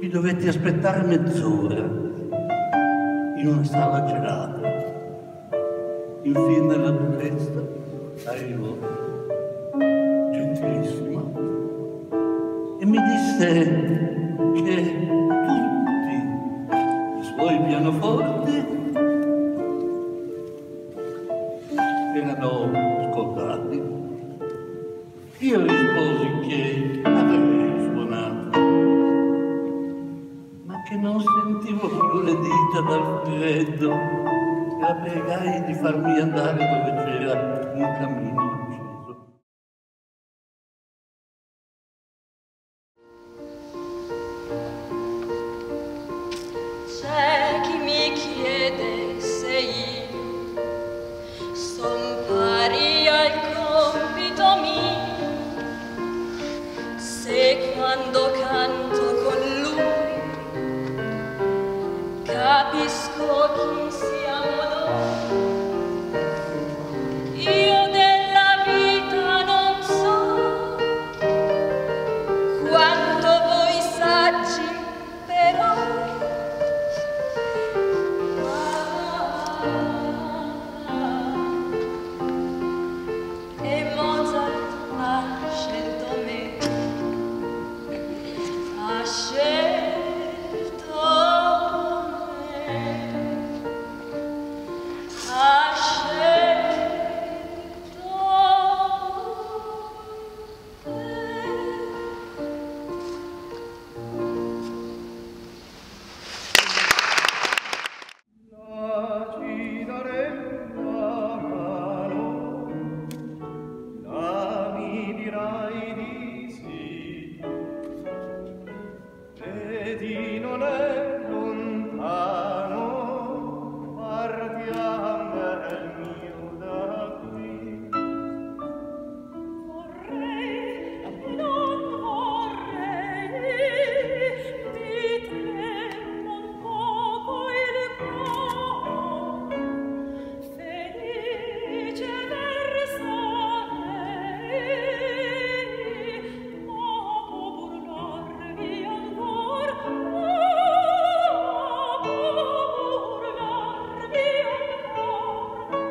Vi dovetti aspettare mezz'ora in una sala gelata. Infine la duchessa arrivò, gentilissima, e mi disse che tutti i suoi pianoforti erano scordati. Io risposi che avrei suonato, ma che non sentivo più le dita dal freddo, e la pregai di farmi andare dove c'era un camino acceso. C'è chi mi chiede se io son pari al compito mio, se quando canto con lui capisco chi siamo noi. Io della vita non so quanto voi saggi, però e Mozart ha scelto me, ha scelto me, ha scelto La ci daremo mano, la mi dirai di sì, vedi non è lontano, partiamo bel mio da qui. Vorrei, non vorrei, ti tremo un poco il cuore, felice versarei, ma può burlarvi ancor, ma può burlarvi ancor.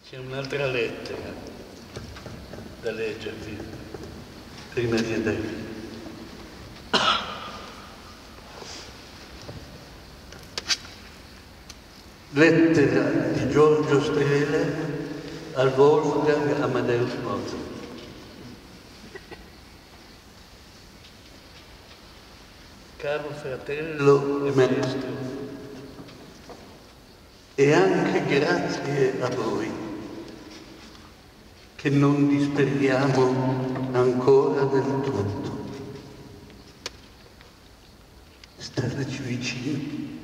C'è un'altra lettera da leggervi prima di andare. Lettera di Giorgio Strehler al Wolfgang Amadeus Mozart. Caro fratello e maestro, e anche grazie a voi che non disperiamo ancora del tutto. Stateci vicini.